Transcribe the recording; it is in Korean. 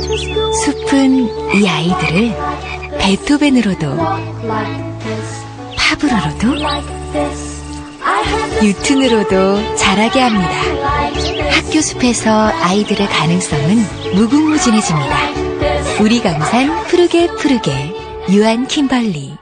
숲은 이 아이들을 베토벤으로도 파브로로도 뉴튼으로도 자라게 합니다. 학교 숲에서 아이들의 가능성은 무궁무진해집니다. 우리 강산 푸르게 푸르게 유한 킴벌리.